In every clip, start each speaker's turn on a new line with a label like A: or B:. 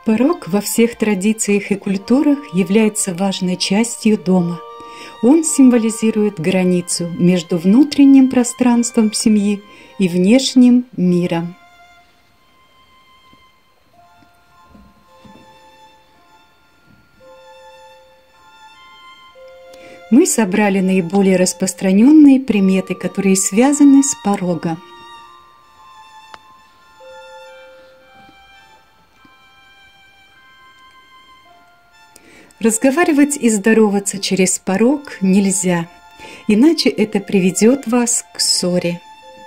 A: Порог во всех традициях и культурах является важной частью дома. Он символизирует границу между внутренним пространством семьи и внешним миром. Мы собрали наиболее распространенные приметы, которые связаны с порогом. Разговаривать и здороваться через порог нельзя, иначе это приведет вас к ссоре.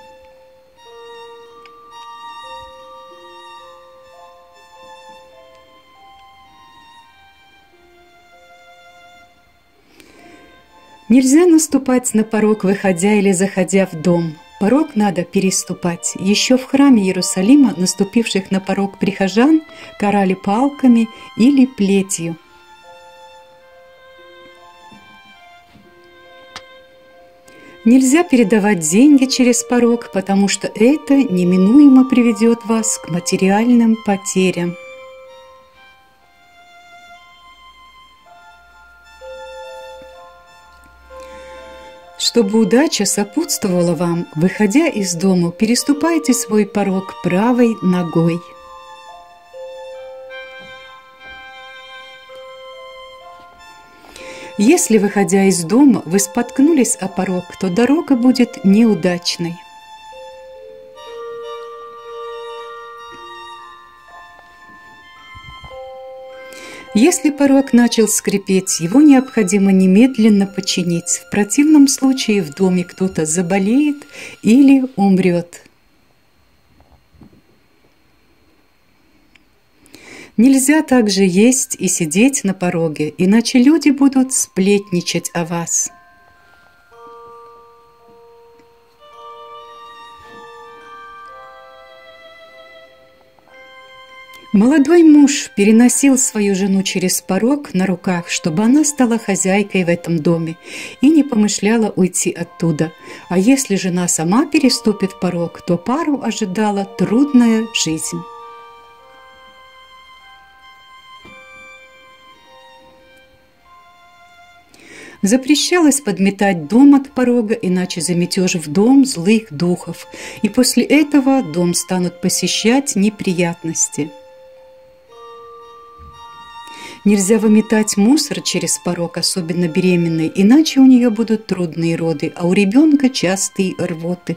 A: Нельзя наступать на порог, выходя или заходя в дом. Порог надо переступать. Еще в храме Иерусалима наступивших на порог прихожан карали палками или плетью. Нельзя передавать деньги через порог, потому что это неминуемо приведет вас к материальным потерям. Чтобы удача сопутствовала вам, выходя из дома, переступайте свой порог правой ногой. Если, выходя из дома, вы споткнулись о порог, то дорога будет неудачной. Если порог начал скрипеть, его необходимо немедленно починить. В противном случае в доме кто-то заболеет или умрет. Нельзя также есть и сидеть на пороге, иначе люди будут сплетничать о вас. Молодой муж переносил свою жену через порог на руках, чтобы она стала хозяйкой в этом доме и не помышляла уйти оттуда. А если жена сама переступит порог, то пару ожидала трудная жизнь. Запрещалось подметать дом от порога, иначе заметешь в дом злых духов, и после этого дом станут посещать неприятности. Нельзя выметать мусор через порог, особенно беременной, иначе у нее будут трудные роды, а у ребенка частые рвоты.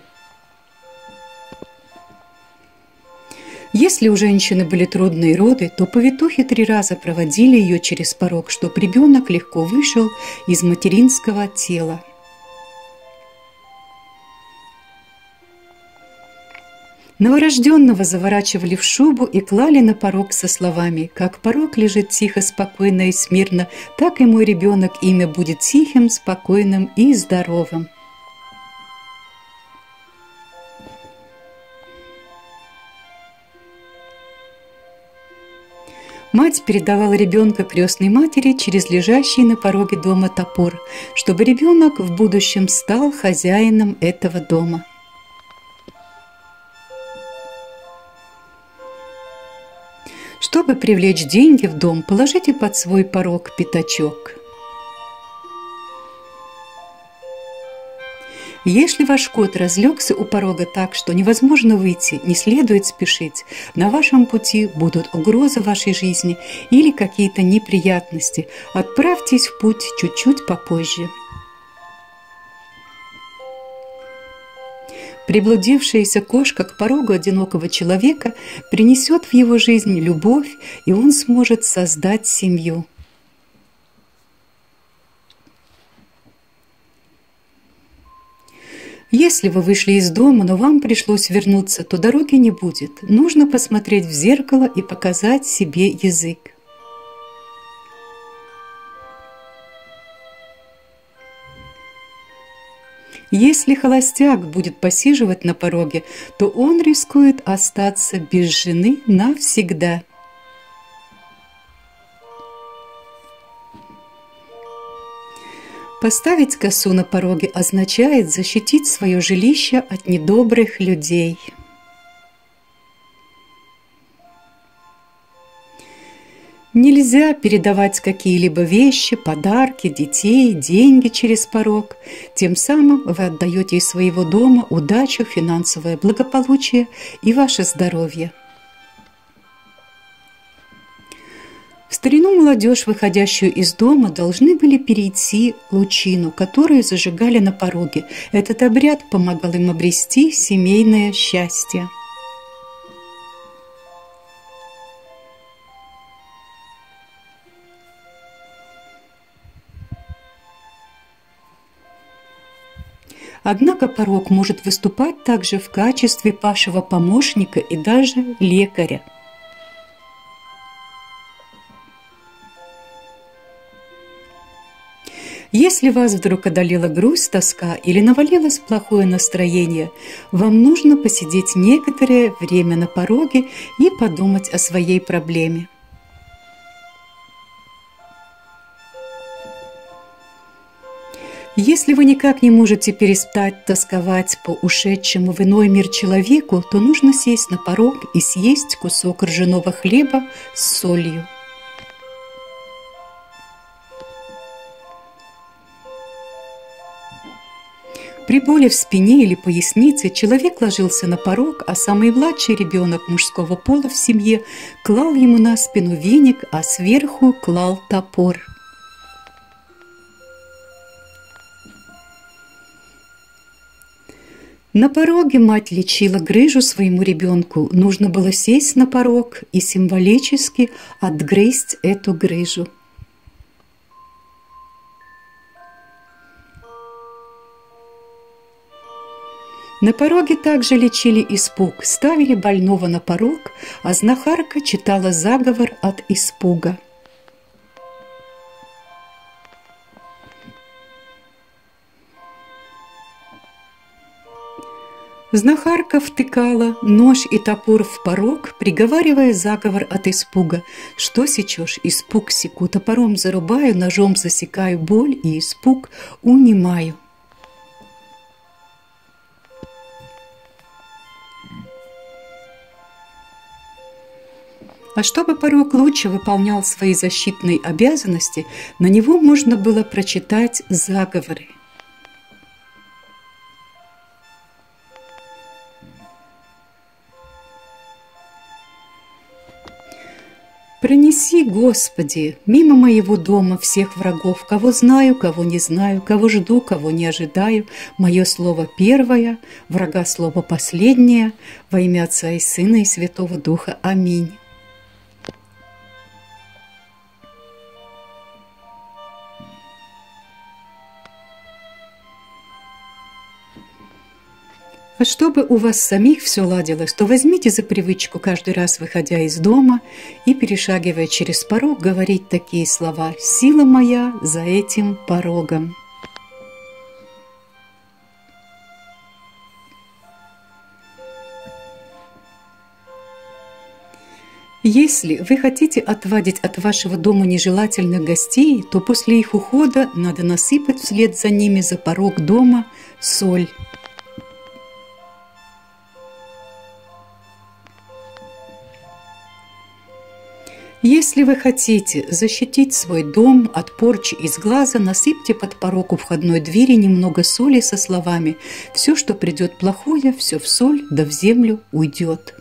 A: Если у женщины были трудные роды, то повитухи 3 раза проводили ее через порог, чтобы ребенок легко вышел из материнского тела. Новорожденного заворачивали в шубу и клали на порог со словами: «Как порог лежит тихо, спокойно и смирно, так и мой ребенок имя будет тихим, спокойным и здоровым». Мать передавала ребенка крестной матери через лежащий на пороге дома топор, чтобы ребенок в будущем стал хозяином этого дома. Чтобы привлечь деньги в дом, положите под свой порог пятачок. Если ваш кот разлегся у порога так, что невозможно выйти, не следует спешить. На вашем пути будут угрозы вашей жизни или какие-то неприятности. Отправьтесь в путь чуть-чуть попозже. Приблудившаяся кошка к порогу одинокого человека принесет в его жизнь любовь, и он сможет создать семью. Если вы вышли из дома, но вам пришлось вернуться, то дороги не будет. Нужно посмотреть в зеркало и показать себе язык. Если холостяк будет посиживать на пороге, то он рискует остаться без жены навсегда. Поставить косу на пороге означает защитить свое жилище от недобрых людей. Нельзя передавать какие-либо вещи, подарки, детей, деньги через порог. Тем самым вы отдаете из своего дома удачу, финансовое благополучие и ваше здоровье. В старину молодежь, выходящую из дома, должны были перейти лучину, которую зажигали на пороге. Этот обряд помогал им обрести семейное счастье. Однако порог может выступать также в качестве вашего помощника и даже лекаря. Если вас вдруг одолела грусть, тоска или навалилось плохое настроение, вам нужно посидеть некоторое время на пороге и подумать о своей проблеме. Если вы никак не можете перестать тосковать по ушедшему в иной мир человеку, то нужно сесть на порог и съесть кусок ржаного хлеба с солью. При боли в спине или пояснице человек ложился на порог, а самый младший ребенок мужского пола в семье клал ему на спину веник, а сверху клал топор. На пороге мать лечила грыжу своему ребенку. Нужно было сесть на порог и символически отгрызть эту грыжу. На пороге также лечили испуг. Ставили больного на порог, а знахарка читала заговор от испуга. Знахарка втыкала нож и топор в порог, приговаривая заговор от испуга. Что сечешь? Испуг секу. Топором зарубаю, ножом засекаю боль и испуг унимаю. А чтобы порог лучше выполнял свои защитные обязанности, на него можно было прочитать заговоры. Пронеси, Господи, мимо моего дома всех врагов, кого знаю, кого не знаю, кого жду, кого не ожидаю. Мое слово первое, врага слово последнее, во имя Отца и Сына и Святого Духа. Аминь. А чтобы у вас самих все ладилось, то возьмите за привычку каждый раз, выходя из дома и перешагивая через порог, говорить такие слова: «Сила моя за этим порогом». Если вы хотите отвадить от вашего дома нежелательных гостей, то после их ухода надо насыпать вслед за ними за порог дома соль. Если вы хотите защитить свой дом от порчи из глаза, насыпьте под порог у входной двери немного соли со словами: «Все, что придет плохое, все в соль, да в землю уйдет».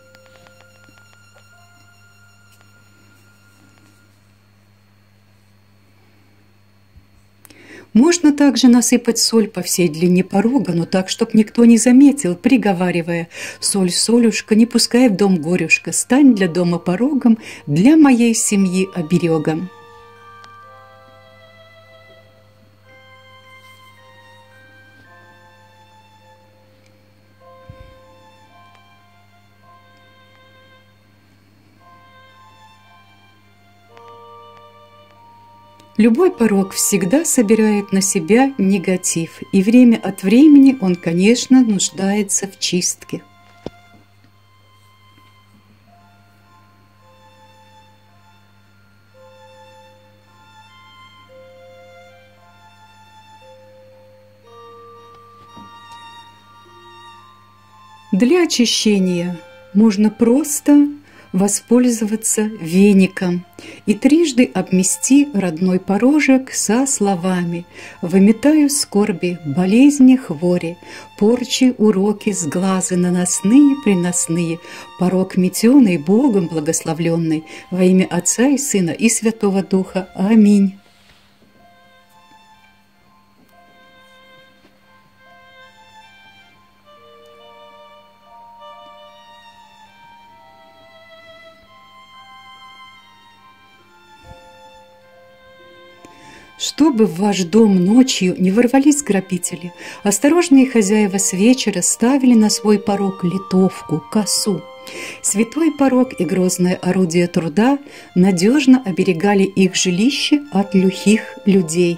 A: Можно также насыпать соль по всей длине порога, но так, чтоб никто не заметил, приговаривая: «Соль, солюшка, не пускай в дом горюшка, стань для дома порогом, для моей семьи оберегом». Любой порог всегда собирает на себя негатив, и время от времени он, конечно, нуждается в чистке. Для очищения можно просто воспользоваться веником и трижды обмести родной порожек со словами: «Выметаю скорби, болезни, хвори, порчи, уроки, сглазы наносные, приносные, порог метеный, Богом благословленный, во имя Отца и Сына и Святого Духа. Аминь». Чтобы в ваш дом ночью не ворвались грабители, осторожные хозяева с вечера ставили на свой порог литовку, косу. Святой порог и грозное орудие труда надежно оберегали их жилище от лихих людей.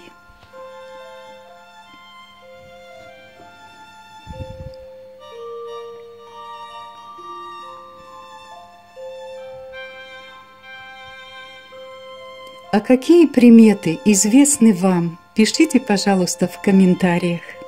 A: А какие приметы известны вам? Пишите, пожалуйста, в комментариях.